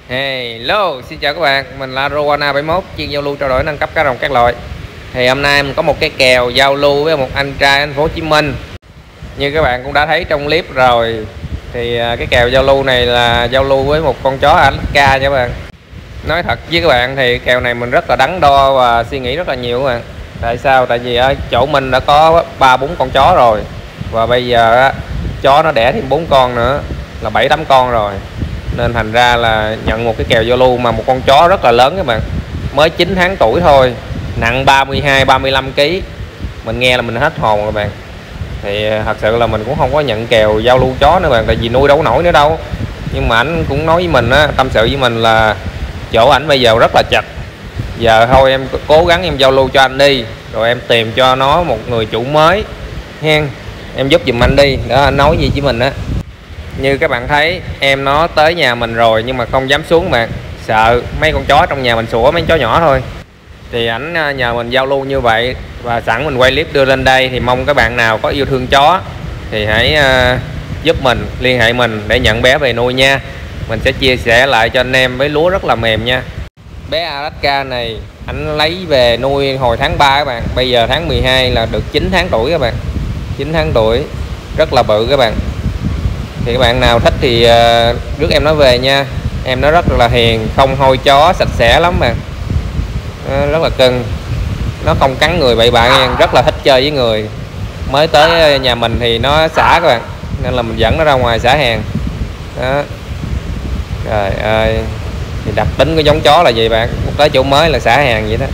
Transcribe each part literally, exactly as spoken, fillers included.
Hello, xin chào các bạn, mình là Rowana bảy mốt, chuyên giao lưu trao đổi nâng cấp cá rồng các loại. Thì hôm nay mình có một cái kèo giao lưu với một anh trai thành phố Hồ Chí Minh. Như các bạn cũng đã thấy trong clip rồi, thì cái kèo giao lưu này là giao lưu với một con chó Alaska nha các bạn. Nói thật với các bạn thì kèo này mình rất là đắn đo và suy nghĩ rất là nhiều các bạn. Tại sao? Tại vì ở chỗ mình đã có ba bốn con chó rồi, và bây giờ chó nó đẻ thêm bốn con nữa là bảy tám con rồi, nên thành ra là nhận một cái kèo giao lưu mà một con chó rất là lớn các bạn, mới chín tháng tuổi thôi, nặng ba mươi hai ba mươi lăm ki lô gam. Mình nghe là mình hết hồn rồi bạn. Thì thật sự là mình cũng không có nhận kèo giao lưu chó nữa bạn, tại vì nuôi đâu nổi nữa đâu. Nhưng mà anh cũng nói với mình á, tâm sự với mình là chỗ ảnh bây giờ rất là chật, giờ thôi em cố gắng em giao lưu cho anh đi, rồi em tìm cho nó một người chủ mới hen, em giúp giùm anh đi. Đó, anh nói gì với mình á. Như các bạn thấy em nó tới nhà mình rồi nhưng mà không dám xuống mà sợ mấy con chó trong nhà mình sủa, mấy con chó nhỏ thôi. Thì ảnh nhờ mình giao lưu như vậy, và sẵn mình quay clip đưa lên đây, thì mong các bạn nào có yêu thương chó thì hãy uh, giúp mình, liên hệ mình để nhận bé về nuôi nha. Mình sẽ chia sẻ lại cho anh em với lúa rất là mềm nha. Bé Alaska này anh lấy về nuôi hồi tháng ba các bạn, bây giờ tháng mười hai là được chín tháng tuổi các bạn. chín tháng tuổi rất là bự các bạn. Thì các bạn nào thích thì uh, rước em nó về nha. Em nó rất là hiền, không hôi chó, sạch sẽ lắm mà. Uh, rất là cưng. Nó không cắn người bậy bạ nha, rất là thích chơi với người. Mới tới nhà mình thì nó xả các bạn, nên là mình dẫn nó ra ngoài xả hàng. Đó. Trời ơi. Thì đặc tính của giống chó là gì bạn? Tới chỗ mới là xả hàng vậy đó.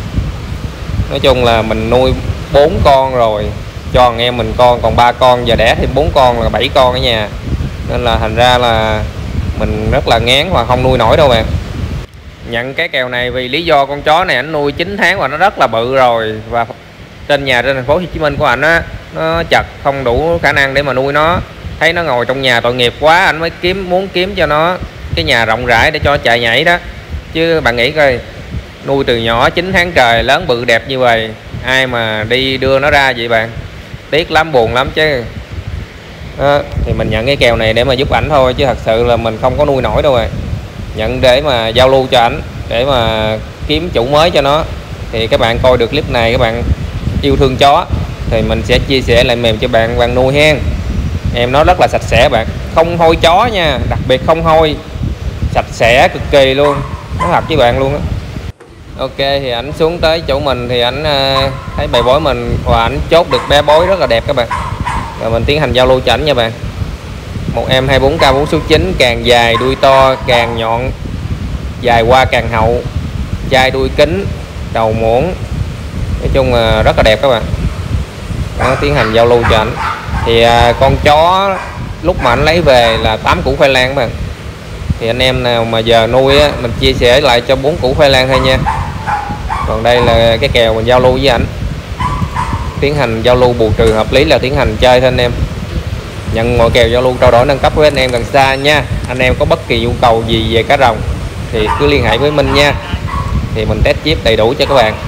Nói chung là mình nuôi bốn con rồi, cho anh em mình con còn ba con, giờ đẻ thêm bốn con là bảy con ở nhà, nên là thành ra là mình rất là ngán và không nuôi nổi đâu bạn. Nhận cái kèo này vì lý do con chó này ảnh nuôi chín tháng và nó rất là bự rồi, và trên nhà trên thành phố Hồ Chí Minh của ảnh á, nó chật không đủ khả năng để mà nuôi nó. Thấy nó ngồi trong nhà tội nghiệp quá, anh mới kiếm muốn kiếm cho nó cái nhà rộng rãi để cho nó chạy nhảy đó. Chứ bạn nghĩ coi, nuôi từ nhỏ chín tháng trời lớn bự đẹp như vậy, ai mà đi đưa nó ra vậy bạn? Tiếc lắm, buồn lắm chứ. Đó, thì mình nhận cái kèo này để mà giúp ảnh thôi, chứ thật sự là mình không có nuôi nổi đâu rồi. Nhận để mà giao lưu cho ảnh, để mà kiếm chủ mới cho nó. Thì các bạn coi được clip này, các bạn yêu thương chó thì mình sẽ chia sẻ lại mềm cho bạn bạn nuôi hen. Em nó rất là sạch sẽ bạn, không hôi chó nha, đặc biệt không hôi, sạch sẽ cực kỳ luôn, nó thật với bạn luôn á. Ok, thì ảnh xuống tới chỗ mình thì ảnh uh, thấy bầy bối mình và ảnh chốt được bé bối rất là đẹp các bạn. Rồi mình tiến hành giao lưu cho ảnh nha bạn. Một em hai mươi bốn K bốn số chín, càng dài đuôi to, càng nhọn, dài qua càng hậu, chai đuôi kính, đầu muỗng, nói chung là rất là đẹp các bạn. Đó, tiến hành giao lưu cho ảnh. Thì uh, con chó lúc mà anh lấy về là tám củ khoai lang các bạn. Thì anh em nào mà giờ nuôi á, mình chia sẻ lại cho bốn củ khoai lang thôi nha. Còn đây là cái kèo mình giao lưu với ảnh. Tiến hành giao lưu bù trừ hợp lý là tiến hành chơi thôi anh em. Nhận mọi kèo giao lưu trao đổi nâng cấp với anh em gần xa nha. Anh em có bất kỳ nhu cầu gì về cá rồng thì cứ liên hệ với mình nha. Thì mình test chip đầy đủ cho các bạn.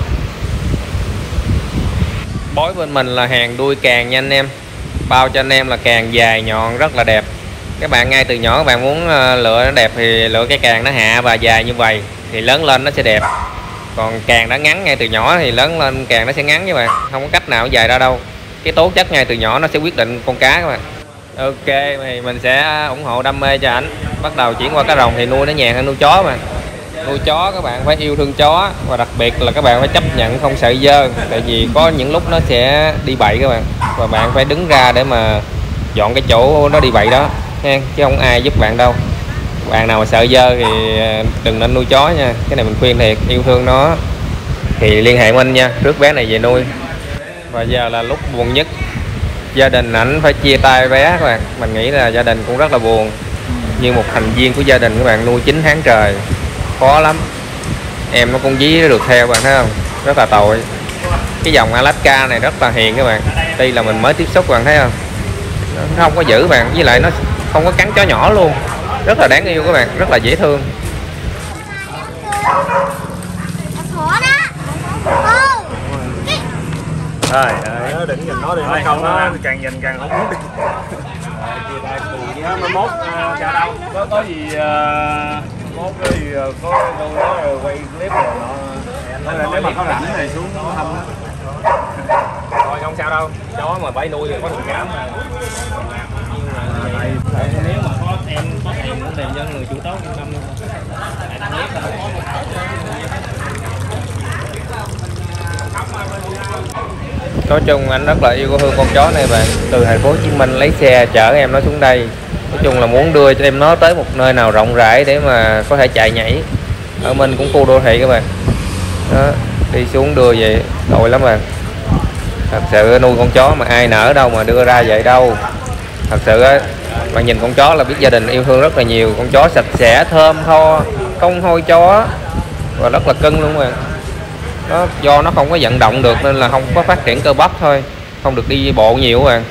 Bối bên mình là hàng đuôi càng nha anh em. Bao cho anh em là càng dài nhọn rất là đẹp. Các bạn ngay từ nhỏ các bạn muốn lựa nó đẹp thì lựa cái càng nó hạ và dài như vậy, thì lớn lên nó sẽ đẹp. Còn càng đã ngắn ngay từ nhỏ thì lớn lên càng nó sẽ ngắn các bạn, không có cách nào dài ra đâu. Cái tố chất ngay từ nhỏ nó sẽ quyết định con cá các bạn. Ok, thì mình sẽ ủng hộ đam mê cho ảnh, bắt đầu chuyển qua cá rồng thì nuôi nó nhàn hơn nuôi chó mà. Nuôi chó các bạn phải yêu thương chó, và đặc biệt là các bạn phải chấp nhận không sợ dơ, tại vì có những lúc nó sẽ đi bậy các bạn, và bạn phải đứng ra để mà dọn cái chỗ nó đi bậy đó nha, chứ không ai giúp bạn đâu. Bạn nào mà sợ dơ thì đừng nên nuôi chó nha, cái này mình khuyên thiệt. Yêu thương nó thì liên hệ mình nha, rước bé này về nuôi. Và giờ là lúc buồn nhất, gia đình ảnh phải chia tay bé các bạn. Mình nghĩ là gia đình cũng rất là buồn, như một thành viên của gia đình các bạn nuôi chín tháng trời khó lắm. Em nó cũng dí được theo bạn thấy không, rất là tội. Cái dòng Alaska này rất là hiền các bạn, tuy là mình mới tiếp xúc, bạn thấy không, nó không có giữ bạn, với lại nó không có cắn chó nhỏ luôn, rất là đáng yêu các bạn, rất là dễ thương. Trời ơi, đừng nhìn nó đi, nó không nó càng nhìn càng không muốn đi. Mai mốt ra đâu có có gì uh, mốt rồi có đâu đó rồi quay clip rồi nó là nếu mà có rảnh này xuống nó hâm á. Thôi không sao đâu, chó mà phải nuôi thì có thường cảm mà. Nếu mà có em có tiền nó tìm cho người chủ tốt yên tâm luôn. Nói chung anh rất là yêu cô Hương con chó này bạn. Từ thành phố Hồ Chí Minh lấy xe chở em nó xuống đây. Nói chung là muốn đưa cho em nó tới một nơi nào rộng rãi để mà có thể chạy nhảy. Ở mình cũng khu đô thị các bạn. Đó, đi xuống đưa vậy tội lắm bạn. Thật sự nuôi con chó mà ai nỡ đâu mà đưa ra vậy đâu. Thật sự á, bạn nhìn con chó là biết gia đình yêu thương rất là nhiều. Con chó sạch sẽ, thơm tho, không hôi chó và rất là cưng luôn bạn. Nó do nó không có vận động được nên là không có phát triển cơ bắp thôi, không được đi bộ nhiều bạn.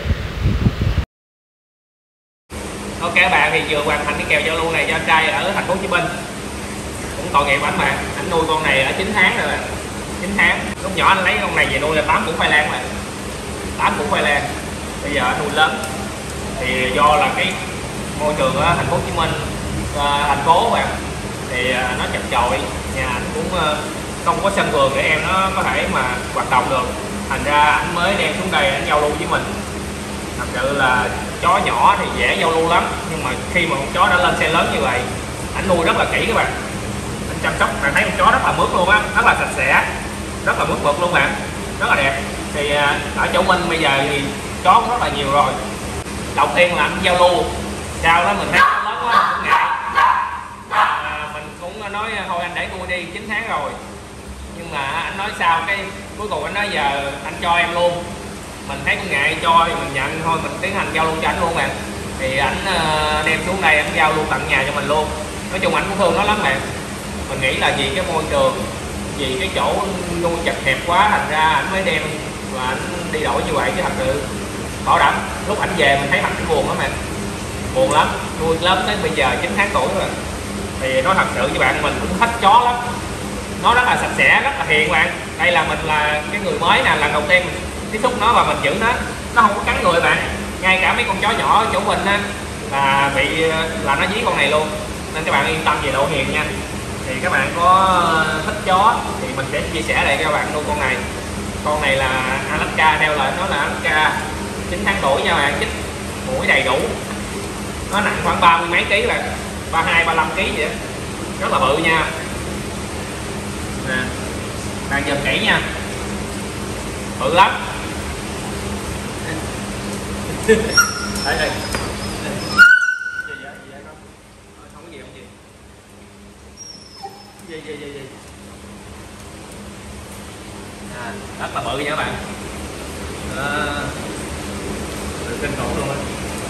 Ok bạn, thì vừa hoàn thành cái kèo giao lưu này cho anh trai ở thành phố Hồ Chí Minh. Cũng tội nghiệp anh bạn, anh nuôi con này ở chín tháng rồi bạn. chín tháng, lúc nhỏ anh lấy con này về nuôi là tám củ khoai lang mà. tám củ khoai lang. Bây giờ anh nuôi lớn. Thì do là cái môi trường ở thành phố Hồ Chí Minh, thành phố bạn, thì nó chật chội, nhà anh cũng không có sân vườn để em nó có thể mà hoạt động được, thành ra anh mới đem xuống đây anh giao lưu với mình. Thật sự là chó nhỏ thì dễ giao lưu lắm, nhưng mà khi mà con chó đã lên xe lớn như vậy, anh nuôi rất là kỹ các bạn, anh chăm sóc, bạn thấy con chó rất là mướt luôn á, rất là sạch sẽ, rất là mướt mượt luôn bạn, rất là đẹp. Thì ở chỗ mình bây giờ thì chó cũng rất là nhiều rồi. Đầu tiên là anh giao lưu, sau đó mình thấy nó lớn quá cũng ngại, à, mình cũng nói thôi anh để nuôi đi, chín tháng rồi. Nhưng mà anh nói sao cái cuối cùng anh nói giờ anh cho em luôn, mình thấy cũng ngại cho thì mình nhận thôi, mình tiến hành giao lưu cho anh luôn bạn. Thì anh uh, đem xuống đây anh giao lưu tận nhà cho mình luôn. Nói chung anh cũng thương nó lắm bạn. Mình nghĩ là vì cái môi trường, vì cái chỗ nuôi chật hẹp quá, thành ra anh mới đem và anh đi đổi như vậy, chứ thật sự bảo đảm lúc ảnh về mình thấy ảnh buồn lắm bạn, buồn lắm. Nuôi lớn tới bây giờ chín tháng tuổi rồi. Thì nói thật sự với bạn, mình cũng thích chó lắm, nó rất là sạch sẽ, rất là hiền bạn. Đây là mình là cái người mới nè, lần đầu tiên mình tiếp xúc nó và mình giữ nó, nó không có cắn người bạn. Ngay cả mấy con chó nhỏ ở chỗ mình á là bị là nó dí con này luôn, nên các bạn yên tâm về độ hiền nha. Thì các bạn có thích chó thì mình sẽ chia sẻ đây các bạn nuôi con này. Con này là Alaska, theo lời nó là Alaska, chín tháng tuổi nha bạn, chích mũi đầy đủ. Nó nặng khoảng ba mươi mấy ký bạn, ba mươi hai ba mươi lăm ký vậy đó. Rất là bự nha. Nè, bạn nhìn kỹ nha, bự lắm. Đây đây, không có gì không gì, gì gì gì gì, à, rất là bự nha các bạn. À, kinh khủng luôn á.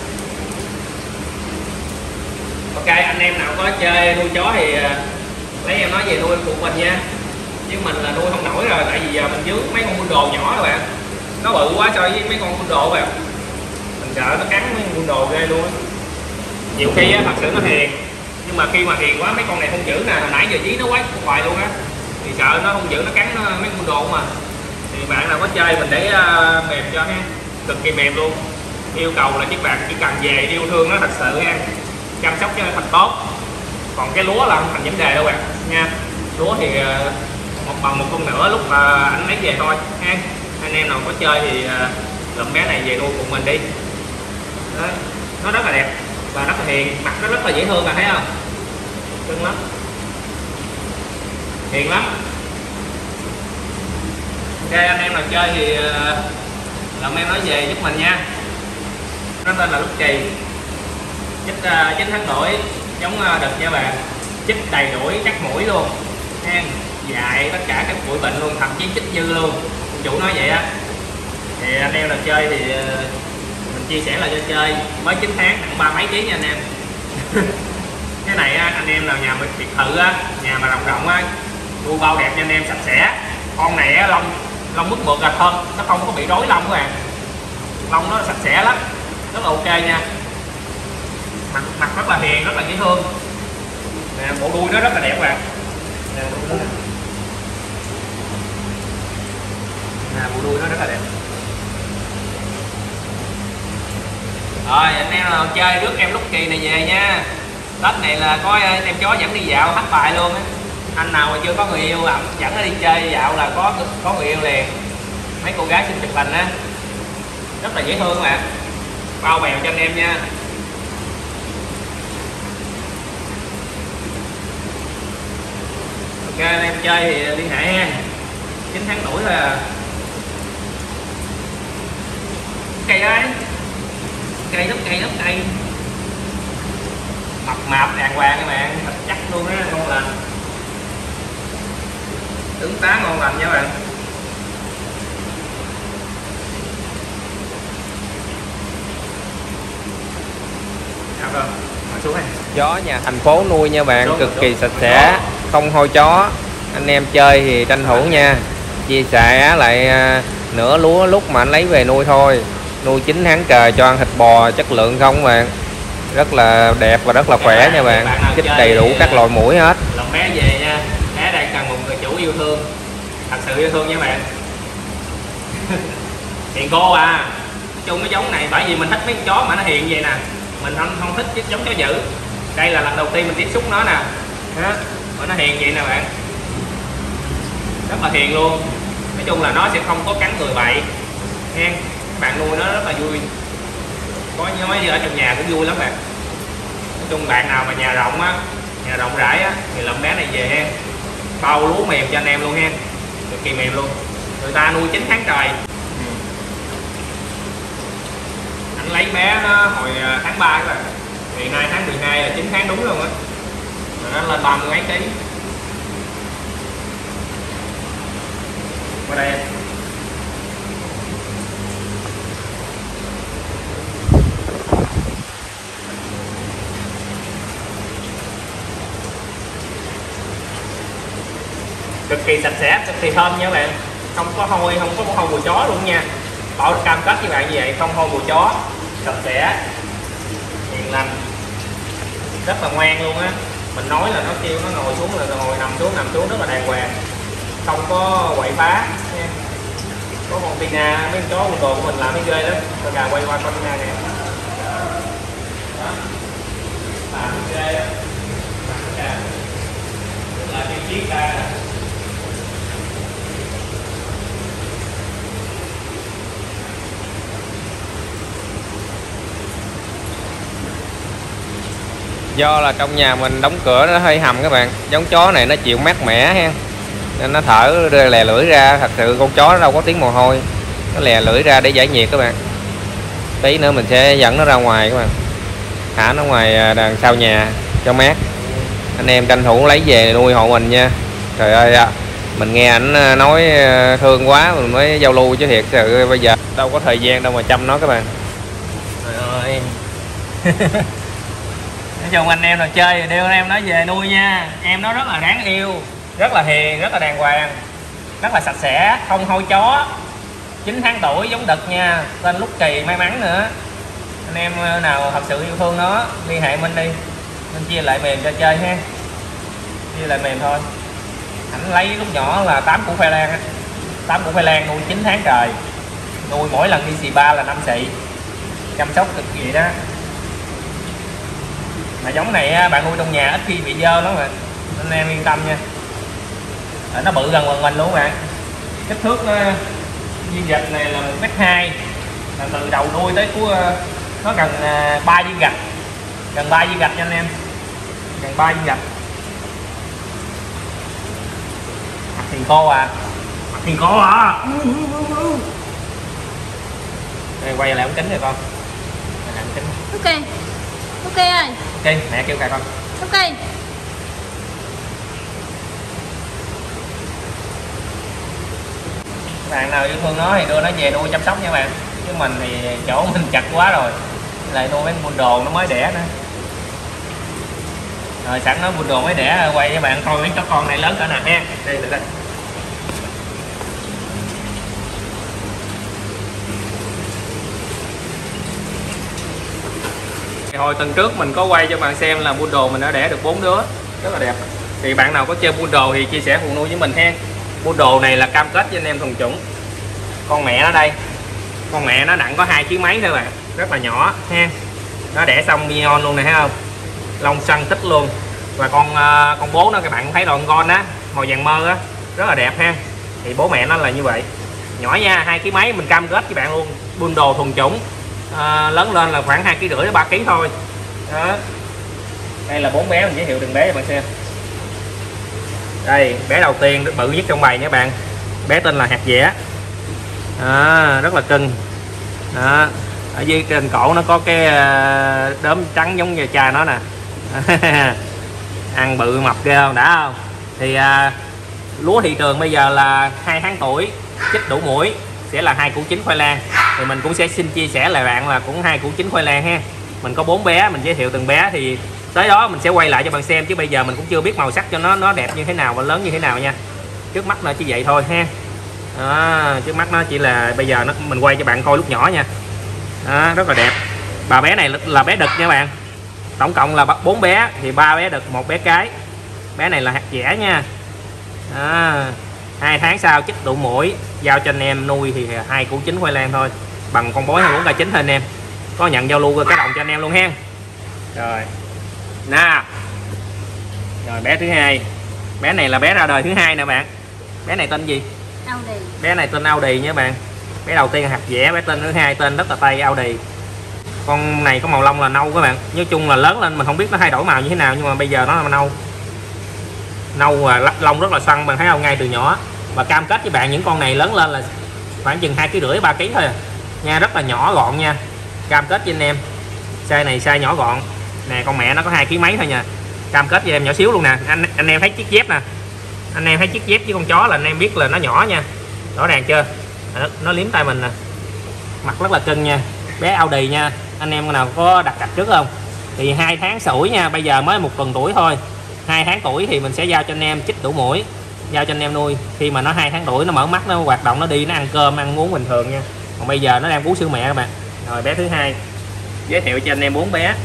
Ok, anh em nào có chơi nuôi chó thì lấy em nói về nuôi phụ mình nha, chứ mình là nuôi không nổi rồi, tại vì giờ mình dướng mấy con poodle nhỏ các bạn, nó bự quá so với mấy con poodle bạn, mình sợ nó cắn mấy con poodle ghê luôn á. Nhiều khi á, thật sự nó hiền, nhưng mà khi mà hiền quá mấy con này không giữ nè, hồi nãy giờ dí nó quát hoài luôn á, thì sợ nó không giữ nó cắn nó, mấy con poodle mà. Thì bạn nào có chơi mình để uh, mềm cho ha, cực kỳ mềm luôn. Yêu cầu là các bạn chỉ cần về yêu thương nó thật sự nha, chăm sóc cho nó thật tốt. Còn cái lúa là không thành vấn đề đâu bạn nha. Lúa thì uh, một bằng một con nữa lúc mà uh, anh lấy về thôi ha. Anh em nào có chơi thì uh, lụm bé này về nuôi cùng mình đi. Đó, nó rất là đẹp và rất là hiền, mặt nó rất là dễ thương, bạn thấy không? Cưng lắm, hiền lắm. Ok, anh em nào chơi thì uh, lụm em nói về giúp mình nha. Nó tên là Lúc Trì, chích uh, chín tháng tuổi, giống uh, đực nha bạn, chích đầy đuổi cắt mũi luôn ha, dạy tất cả các mũi bệnh luôn, thậm chí chích dư luôn, chủ nói vậy á. Thì anh em nào chơi thì uh, mình chia sẻ là cho chơi, mới chín tháng nặng ba mấy ký nha anh em. Cái này á, anh em nào nhà mình biệt thự á, nhà mà rộng rộng á, nuôi bao đẹp cho anh em, sạch sẽ. Con này á, lông lông mướt mượt là thân, nó không có bị rối lông các bạn, lông nó sạch sẽ lắm, rất là ok nha. Mặt mặt rất là hiền, rất là dễ thương. Nè, bộ đuôi nó rất là đẹp các bạn. Nè, bộ đuôi nó, nè, bộ đuôi nó rất là đẹp. Rồi anh em nào chơi rước em Lúc Kỳ này về nha. Tết này là có anh em chó dẫn đi dạo hết bài luôn á. Anh nào mà chưa có người yêu ẩm dẫn nó đi chơi dạo là có có người yêu liền. Mấy cô gái xin chụp hình á, rất là dễ thương các bạn. Bao bèo cho anh em nha. Ok, anh em chơi thì liên hệ ha. chín tháng tuổi là cây đấy, cây rất cây rất cây, mập mạp đàng hoàng các bạn, thật chắc luôn á, ngon lành, tướng tá ngon lành nha các bạn. Rồi, xuống này. Chó nhà thành phố nuôi nha bạn, xuống, cực kỳ sạch sẽ, không hôi chó. Anh em chơi thì tranh thủ nha, chia sẻ lại nửa lúa lúc mà anh lấy về nuôi thôi. Nuôi chín tháng trời cho ăn thịt bò chất lượng không bạn, rất là đẹp và rất là khỏe nha bạn, chích đầy đủ các loại mũi hết. Lòng bé về nha, bé đang cần một người chủ yêu thương, thật sự yêu thương nha bạn. Hiền cô à, nói chung cái giống này bởi vì mình thích mấy con chó mà nó hiền vậy nè, mình không không thích cái giống chó dữ. Đây là lần đầu tiên mình tiếp xúc nó nè, đó, mà nó hiền vậy nè bạn, rất là hiền luôn. Nói chung là nó sẽ không có cắn người bậy nha, các bạn nuôi nó rất là vui. Có nhớ mấy ở trong nhà cũng vui lắm bạn. Nói chung bạn nào mà nhà rộng á, nhà rộng rãi á thì lợn bé này về ha, bao lúa mềm cho anh em luôn ha, cực kỳ mềm luôn. Người ta nuôi chín tháng trời. Anh lấy bé nó hồi tháng ba các bạn, hiện nay tháng mười hai là chín tháng đúng luôn á, nó lên ba mươi mấy ký. Qua đây cực kỳ sạch sẽ, cực kỳ thơm nha các bạn, không có hôi, không có hôi mùi chó luôn nha, bảo cam kết với bạn như vậy, không hôi mùi chó, sạch sẽ, hiền lành, rất là ngoan luôn á. Mình nói là nó kêu nó ngồi xuống là ngồi, nằm xuống nằm xuống rất là đàng hoàng, không có quậy phá nha. Có con Tina, mấy con chó con đồ của mình làm mấy ghê lắm. Rồi gà quay qua con Tina nè, làm ghê á, là cái chiếc ra. Do là trong nhà mình đóng cửa nó hơi hầm các bạn, giống chó này nó chịu mát mẻ ha, nên nó thở lè lưỡi ra. Thật sự con chó nó đâu có tiếng mồ hôi, nó lè lưỡi ra để giải nhiệt các bạn. Tí nữa mình sẽ dẫn nó ra ngoài các bạn, thả nó ngoài đằng sau nhà cho mát. Anh em tranh thủ lấy về nuôi hộ mình nha. Trời ơi, mình nghe ảnh nói thương quá mình mới giao lưu, chứ thiệt sự bây giờ đâu có thời gian đâu mà chăm nó các bạn. Trời ơi. Nói chung anh em nào chơi thì đưa anh em nó về nuôi nha. Em nó rất là đáng yêu, rất là hiền, rất là đàng hoàng, rất là sạch sẽ, không hôi chó. Chín tháng tuổi giống đực nha, tên Lúc Kỳ may mắn nữa. Anh em nào thật sự yêu thương nó liên hệ mình đi, mình chia lại mềm cho chơi ha, chia lại mềm thôi. Ảnh lấy lúc nhỏ là tám củ khoai lang á, tám củ khoai lang nuôi chín tháng trời, nuôi mỗi lần đi xì ba là năm xị, chăm sóc cực kỳ đó. Mà giống này bạn nuôi trong nhà ít khi bị dơ lắm, mà anh em yên tâm nha. Nó bự gần bằng mình luôn các bạn, kích thước viên gạch này là một mét hai, là từ đầu nuôi tới cuối nó gần ba viên gạch, gần ba viên gạch nha anh em, gần ba viên gạch. Mặt hiền cô à, mặt hiền cô à. Đây, quay lại ống kính rồi con, lại ống kính. Ok, ok ơi. Ok, mẹ kêu cài con. Ok. Bạn nào yêu thương nó thì đưa nó về nuôi chăm sóc nha bạn, chứ mình thì chỗ mình chặt quá rồi, lại nuôi mấy con đồ nó mới đẻ nữa. Rồi sẵn nó buôn đồ mới đẻ, quay cho bạn coi mấy chó con này lớn cỡ nào ha. Đây, đây, đây. Hồi tuần trước mình có quay cho bạn xem là buôn đồ mình đã đẻ được bốn đứa, rất là đẹp. Thì bạn nào có chơi buôn đồ thì chia sẻ cùng nuôi với mình ha. Buôn đồ này là cam kết với anh em thuần chủng. Con mẹ nó đây, con mẹ nó nặng có hai ký mấy thôi bạn, rất là nhỏ ha. Nó đẻ xong bion luôn này thấy không, lông săn tích luôn. Và con uh, con bố nó các bạn cũng thấy rồi, con con á, màu vàng mơ á, rất là đẹp ha. Thì bố mẹ nó là như vậy, nhỏ nha, hai ký mấy, mình cam kết với bạn luôn, buôn đồ thuần chủng, à, lớn lên là khoảng hai ký rưỡi đến ba ký thôi đó. Đây là bốn bé, mình giới thiệu từng bé cho bạn xem. Đây bé đầu tiên bự nhất trong bầy nha bạn, bé tên là hạt dẻ, à, rất là cưng đó. Ở dưới trên cổ nó có cái đốm trắng giống như cha nó nè. Ăn bự mập ghê không, đã không? Thì à, lúa thị trường bây giờ là hai tháng tuổi, chích đủ mũi sẽ là hai củ chín khoai lang. Thì mình cũng sẽ xin chia sẻ lại bạn là cũng hai củ chín khoai lang ha. Mình có bốn bé, mình giới thiệu từng bé thì tới đó mình sẽ quay lại cho bạn xem, chứ bây giờ mình cũng chưa biết màu sắc cho nó nó đẹp như thế nào và lớn như thế nào nha. Trước mắt nó chỉ vậy thôi ha. Đó, trước mắt nó chỉ là bây giờ nó mình quay cho bạn coi lúc nhỏ nha. Đó, rất là đẹp. Bà bé này là bé đực nha bạn. Tổng cộng là bốn bé thì ba bé đực, một bé cái. Bé này là hạt dẻ nha. À, hai tháng sau chích đủ mũi, giao cho anh em nuôi thì hai củ chín khoai lang thôi, bằng con bối hai bốn k chín thôi anh em. Có nhận giao lưu cái đồng cho anh em luôn ha. Rồi nào, rồi bé thứ hai, bé này là bé ra đời thứ hai nè bạn. Bé này tên gì? Audi. Bé này tên Audi nha bạn. Bé đầu tiên là hạt dẻ, bé tên thứ hai tên rất là tây Audi. Con này có màu lông là nâu các bạn. Nói chung là lớn lên mình không biết nó thay đổi màu như thế nào, nhưng mà bây giờ nó là nâu nâu và lông rất là săn, bạn thấy không, ngay từ nhỏ. Và cam kết với bạn những con này lớn lên là khoảng chừng hai ký rưỡi ba ký thôi à. Nha, rất là nhỏ gọn nha, cam kết với anh em. Size này size nhỏ gọn nè, con mẹ nó có hai ký mấy thôi nha, cam kết với em nhỏ xíu luôn nè. Anh anh em thấy chiếc dép nè, anh em thấy chiếc dép với con chó là anh em biết là nó nhỏ nha, rõ ràng chưa? Nó, nó liếm tay mình nè, mặt rất là cưng nha. Bé Audi nha, anh em nào có đặt cặp trước không? Thì hai tháng sủi nha, bây giờ mới một tuần tuổi thôi. Hai tháng tuổi thì mình sẽ giao cho anh em chích đủ mũi, giao cho anh em nuôi. Khi mà nó hai tháng tuổi nó mở mắt, nó hoạt động, nó đi, nó ăn cơm ăn uống bình thường nha. Còn bây giờ nó đang bú sữa mẹ các bạn. Rồi bé thứ hai, giới thiệu cho anh em bốn bé.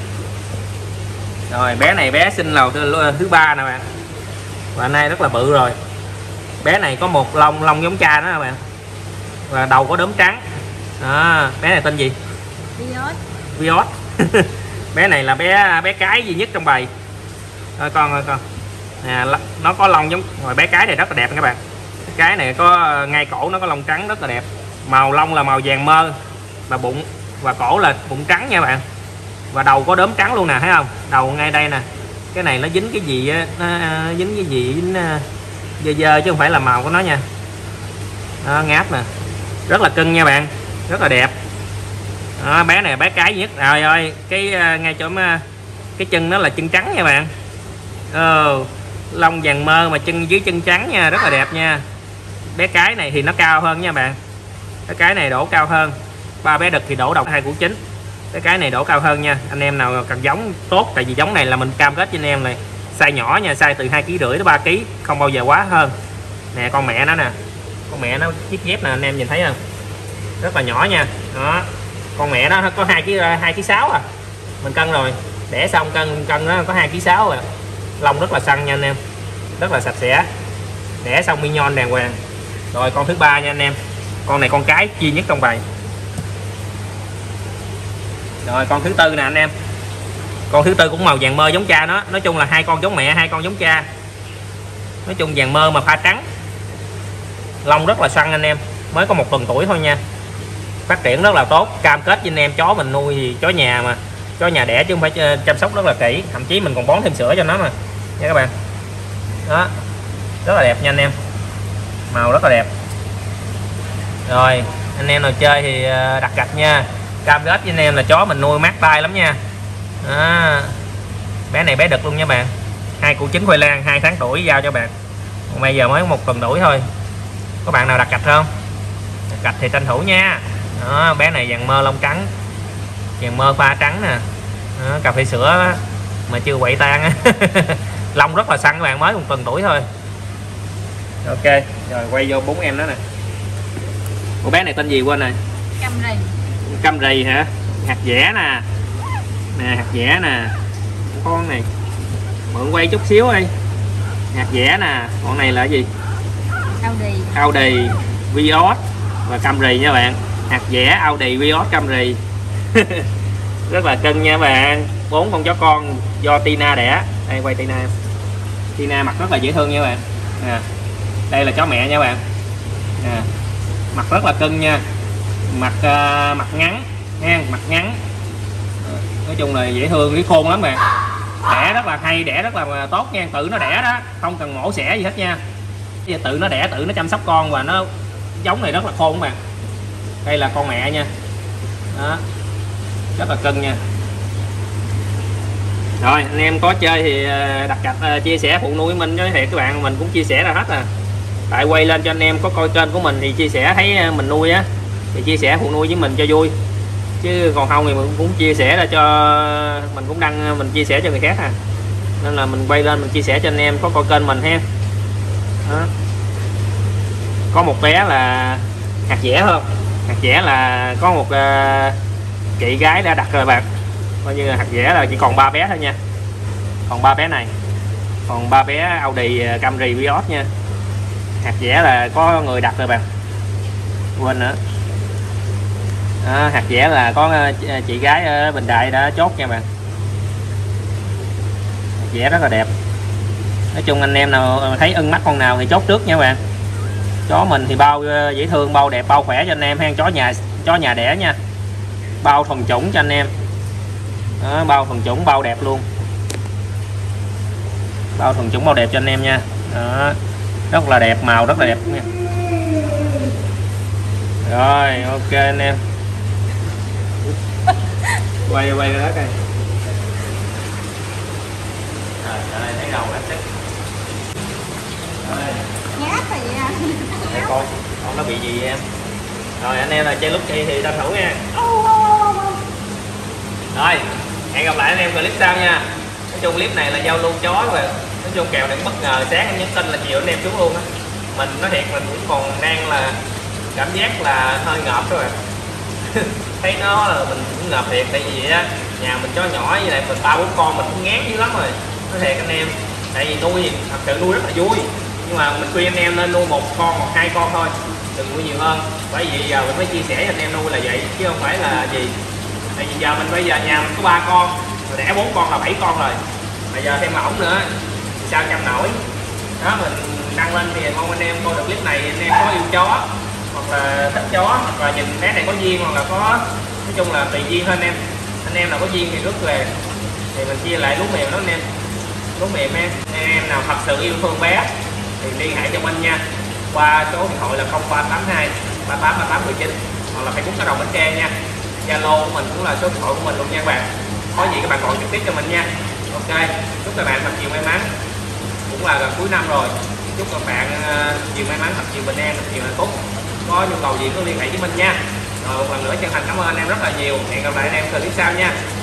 Rồi bé này bé sinh lầu thứ, thứ ba nè bạn, và nay rất là bự rồi. Bé này có một lông lông giống cha đó các bạn, và đầu có đốm trắng đó. Bé này tên gì? Vios. Vios. Bé này là bé bé cái duy nhất trong bầy. Rồi con ơi con à, nó có lông giống, rồi bé cái này rất là đẹp các bạn. Cái này có ngay cổ nó có lông trắng rất là đẹp, màu lông là màu vàng mơ, và bụng và cổ là bụng trắng nha bạn, và đầu có đốm trắng luôn nè, thấy không? Đầu ngay đây nè, cái này nó dính cái gì á, nó dính cái gì dính dơ dơ chứ không phải là màu của nó nha. Đó, ngáp nè, rất là cưng nha bạn, rất là đẹp. Đó, bé này bé cái duy nhất. Rồi ơi, cái ngay chỗ cái chân nó là chân trắng nha bạn. Ờ, lông vàng mơ mà chân dưới chân trắng nha, rất là đẹp nha. Bé cái này thì nó cao hơn nha bạn, bé cái này đổ cao hơn. Ba bé đực thì đổ đồng hai củ chín, cái cái này đổ cao hơn nha. Anh em nào cần giống tốt, tại vì giống này là mình cam kết cho anh em này size nhỏ nha, size từ hai ký rưỡi đến ba ký, không bao giờ quá hơn. Nè con mẹ nó nè, con mẹ nó chiếc dép nè, anh em nhìn thấy không, rất là nhỏ nha. Đó, con mẹ nó có hai ký hai ký sáu à, mình cân rồi, đẻ xong cân cân nó có hai ký sáu à. Lông rất là săn nha anh em, rất là sạch sẽ, đẻ xong mignon đàng hoàng. Rồi con thứ ba nha anh em, con này con cái duy nhất trong bầy. Rồi con thứ tư nè anh em, con thứ tư cũng màu vàng mơ giống cha nó. Nói chung là hai con giống mẹ, hai con giống cha. Nói chung vàng mơ mà pha trắng, lông rất là săn anh em, mới có một tuần tuổi thôi nha, phát triển rất là tốt. Cam kết với anh em chó mình nuôi thì chó nhà mà, chó nhà đẻ chứ không phải chăm sóc rất là kỹ, thậm chí mình còn bón thêm sữa cho nó mà nha các bạn. Đó, rất là đẹp nha anh em, màu rất là đẹp. Rồi anh em nào chơi thì đặt gạch nha, cam kết với anh em là chó mình nuôi mát tay lắm nha. Đó, bé này bé đực luôn nha bạn, hai củ chín khoai lang, hai tháng tuổi giao cho bạn. Còn bây giờ mới một tuần tuổi thôi. Có bạn nào đặt gạch không? Đặt gạch thì tranh thủ nha. Đó, bé này vàng mơ lông trắng, vàng mơ pha trắng nè. Đó, cà phê sữa mà chưa quậy tan á. Lông rất là săn các bạn, mới một tuần tuổi thôi. Ok, rồi quay vô bốn em đó nè. Cô bé này tên gì quên rồi? Camry. Camry hả? Hạt dẻ nè, nè hạt dẻ nè, con này mượn quay chút xíu đi. Hạt dẻ nè, con này là cái gì? Audi. Audi, Vios và Camry nha bạn. Hạt dẻ, Audi, Vios, Camry. Rất là cưng nha bạn. bốn con chó con do Tina đẻ. Đây quay Tina em. Tina mặt rất là dễ thương nha các bạn. À, đây là chó mẹ nha các bạn. À, mặt rất là cưng nha, mặt uh, mặt ngắn nha, mặt ngắn. Nói chung là dễ thương, cái khôn lắm bạn. Đẻ rất là hay, đẻ rất là tốt nha, tự nó đẻ đó, không cần mổ xẻ gì hết nha. Tự nó đẻ, tự nó chăm sóc con và nó giống này rất là khôn các bạn. Đây là con mẹ nha. Đó, rất là cưng nha. Rồi anh em có chơi thì đặt cặp uh, chia sẻ phụ nuôi mình cho thiệt các bạn, mình cũng chia sẻ ra hết à. Tại quay lên cho anh em có coi kênh của mình thì chia sẻ thấy mình nuôi á thì chia sẻ phụ nuôi với mình cho vui, chứ còn không thì mình cũng chia sẻ ra cho mình cũng đăng, mình chia sẻ cho người khác à, nên là mình quay lên mình chia sẻ cho anh em có coi kênh mình ha. Đó. Có một bé là hạt dẻ hơn, hạt dẻ là có một uh, chị gái đã đặt rồi bạn, coi như là hạt dẻ là chỉ còn ba bé thôi nha, còn ba bé này, còn ba bé Audi Camry Vios nha. Hạt dẻ là có người đặt rồi bạn, quên nữa. Đó, hạt dẻ là có chị gái ở Bình Đại đã chốt nha bạn. Hạt dẻ rất là đẹp. Nói chung anh em nào thấy ưng mắt con nào thì chốt trước nha bạn. Chó mình thì bao dễ thương, bao đẹp, bao khỏe cho anh em ha. Chó nhà chó nhà đẻ nha, bao thuần chủng cho anh em. Đó, bao thuần chủng, bao đẹp luôn, bao thuần chủng bao đẹp cho anh em nha. Đó, rất là đẹp, màu rất là đẹp nha. Rồi ok anh em, quay quay ra đó coi. Rồi đây thấy đầu nó thích. Nhát rồi vậy à? Đây con, con nó bị gì em? Rồi anh em là chơi lúc chơi thì tranh thủ nha. Rồi hẹn gặp lại anh em clip sau nha. Nói chung clip này là giao lưu chó rồi. Nói chung kèo đừng bất ngờ, sáng em nhắn tin là chiều anh em xuống luôn á. Mình nói thiệt mình cũng còn đang là cảm giác là hơi ngợp rồi. Thấy nó là mình cũng ngợp thiệt, tại vì á nhà mình chó nhỏ với lại mình ba bốn con mình cũng ngán dữ lắm rồi. Nói thiệt anh em, tại vì nuôi thì thật sự nuôi rất là vui, nhưng mà mình khuyên anh em nên nuôi một con hoặc hai con thôi, đừng nuôi nhiều hơn. Bởi vì giờ mình mới chia sẻ cho anh em nuôi là vậy chứ không phải là gì. Tại vì giờ mình bây giờ nhà mình có ba con, rồi đẻ bốn con là bảy con rồi, bây giờ thêm mà ổng nữa thì sao chăm nổi. Đó, mình đăng lên thì mong anh em coi được clip này, anh em có yêu chó hoặc là thích chó hoặc là nhìn bé này có duyên hoặc là có, nói chung là tùy duyên thôi anh em. Anh em nào có duyên thì rước về thì mình chia lại lúa mềm đó anh em, lúa mềm em. Anh em nào thật sự yêu thương bé thì liên hệ cho mình nha, qua số điện thoại là không ba tám hai ba tám ba tám một chín hoặc là Facebook Cá Rồng Bến Tre nha. Zalo của mình cũng là số điện thoại của mình luôn nha các bạn. Có gì các bạn gọi trực tiếp cho mình nha. Ok, chúc các bạn thật nhiều may mắn, cũng là gần cuối năm rồi, chúc các bạn uh, nhiều may mắn, thật nhiều bình an, thật nhiều hạnh phúc. Có nhu cầu gì cứ liên hệ với mình nha. Rồi một lần nữa chân thành cảm ơn anh em rất là nhiều. Hẹn gặp lại anh em clip sau nha.